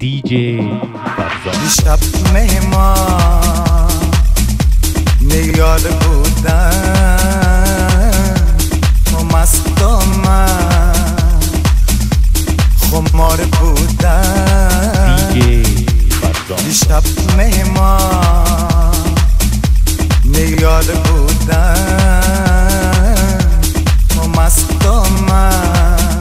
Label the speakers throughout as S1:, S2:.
S1: دیجی فرزاد.
S2: دیشب مهمان نیاد بودن و مست و من خمار بودن.
S1: دیجی فرزاد.
S2: دیشب مهمان نیاد بودن و مست و من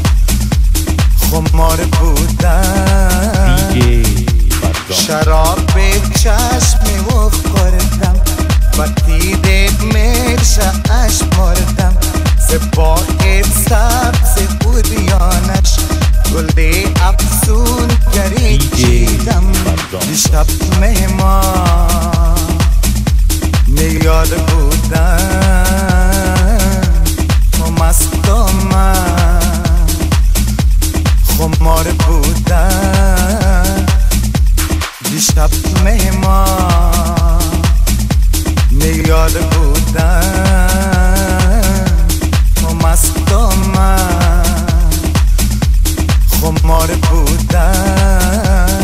S2: خمار بودن.
S1: دیجی فرزاد.
S2: شراب به چشمی و خوردم و تیره مرشه اش مردم. زباقت سبز بودیانش گل افسون گری چیدم. دیشب مهمان نیاد بودن و مست و من خمار بودن. دیشب مهمان نیاد بودن و مست و من خمار بودن.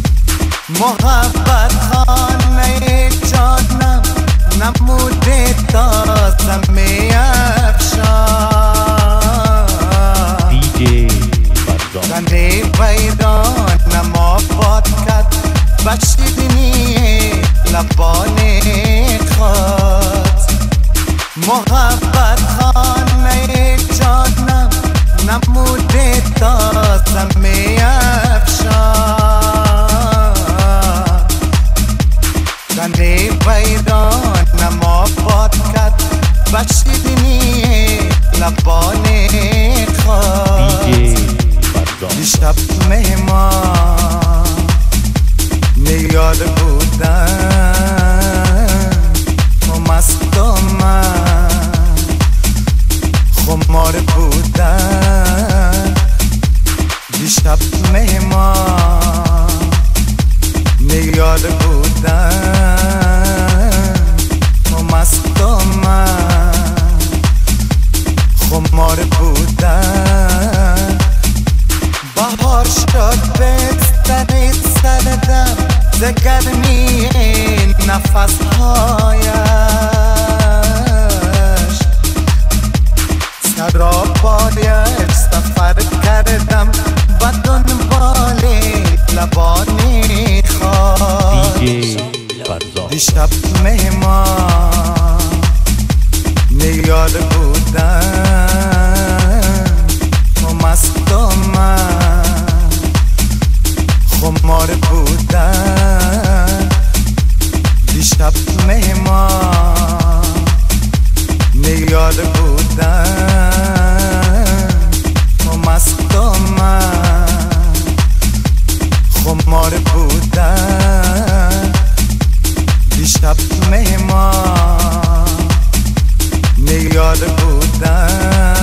S2: محبت خانه جانم نموده تازه می افشان.
S1: دیجی فرزاد.
S2: زنده ویران نما باد کرد بشیدنی لبان خود. محبت خانه جانم نموده تازه می افشان. زنده ویران نما باد کرد بشیدنی لبان خود.
S1: دیجی فرزاد.
S2: دیشب مهمان نیاد بودن و مست و من خمار بودن. دیشب مهمان نیاد بودن و مست و من خمار بودن. بهار شد بسترت سردم ز گرمی نفسهایش. سرابایش سفر کردم و دنبال لبانی خواست.
S1: دیجی فرزاد.
S2: دیشب مهمان نیاد بودن و مست و من خمار بودن. دیشب مهمان نیاد بودن و مست و من خمار بودن. دیشب مهمان نیاد بودن